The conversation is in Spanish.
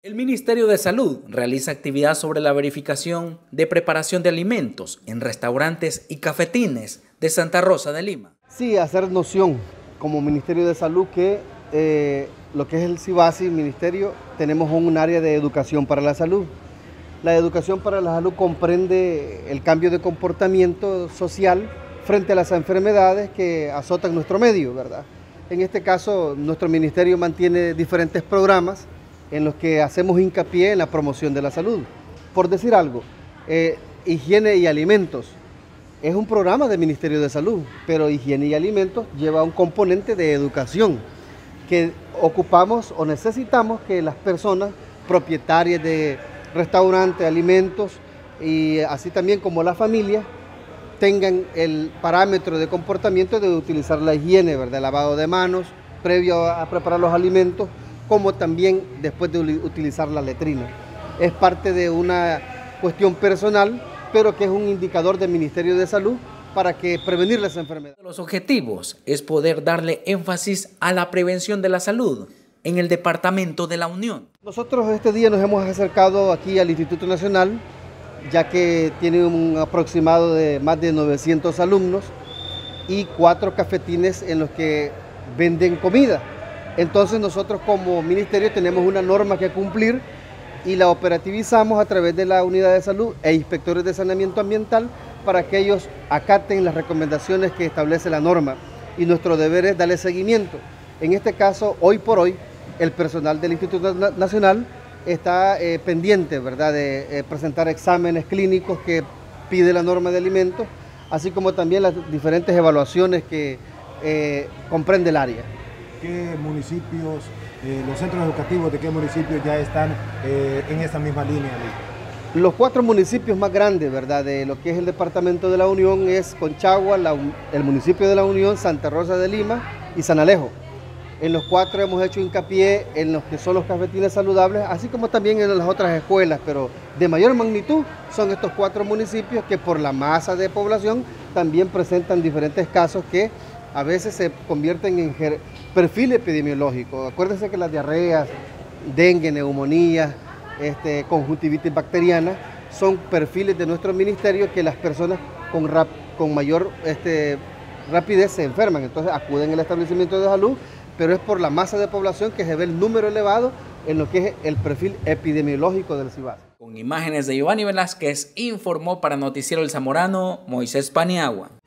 El Ministerio de Salud realiza actividad sobre la verificación de preparación de alimentos en restaurantes y cafetines de Santa Rosa de Lima. Sí, hacer noción como Ministerio de Salud que lo que es el CIBASI, Ministerio, tenemos un área de educación para la salud. La educación para la salud comprende el cambio de comportamiento social frente a las enfermedades que azotan nuestro medio, ¿verdad? En este caso, nuestro ministerio mantiene diferentes programas en los que hacemos hincapié en la promoción de la salud. Por decir algo, higiene y alimentos es un programa del Ministerio de Salud, pero higiene y alimentos lleva un componente de educación que ocupamos o necesitamos que las personas propietarias de restaurantes, alimentos y así también como la familia tengan el parámetro de comportamiento de utilizar la higiene, ¿verdad? El lavado de manos previo a preparar los alimentos, como también después de utilizar la letrina. Es parte de una cuestión personal, pero que es un indicador del Ministerio de Salud para que prevenir las enfermedades. Los objetivos es poder darle énfasis a la prevención de la salud en el Departamento de la Unión. Nosotros este día nos hemos acercado aquí al Instituto Nacional, ya que tiene un aproximado de más de 900 alumnos y 4 cafetines en los que venden comida. Entonces nosotros como ministerio tenemos una norma que cumplir y la operativizamos a través de la unidad de salud e inspectores de saneamiento ambiental para que ellos acaten las recomendaciones que establece la norma, y nuestro deber es darle seguimiento. En este caso, hoy por hoy, el personal del Instituto Nacional está pendiente, ¿verdad?, de presentar exámenes clínicos que pide la norma de alimentos, así como también las diferentes evaluaciones que comprende el área. ¿Qué municipios, los centros educativos de qué municipios ya están en esa misma línea? Los 4 municipios más grandes, ¿verdad?, de lo que es el Departamento de la Unión es Conchagua, el municipio de la Unión, Santa Rosa de Lima y San Alejo. En los 4 hemos hecho hincapié en los que son los cafetines saludables, así como también en las otras escuelas, pero de mayor magnitud son estos 4 municipios que por la masa de población también presentan diferentes casos que a veces se convierten en perfil epidemiológico. Acuérdense que las diarreas, dengue, neumonía, conjuntivitis bacteriana son perfiles de nuestro ministerio que las personas con mayor rapidez se enferman, entonces acuden al establecimiento de salud, pero es por la masa de población que se ve el número elevado en lo que es el perfil epidemiológico del CIBASI. Con imágenes de Giovanni Velázquez, informó para Noticiero El Zamorano, Moisés Paniagua.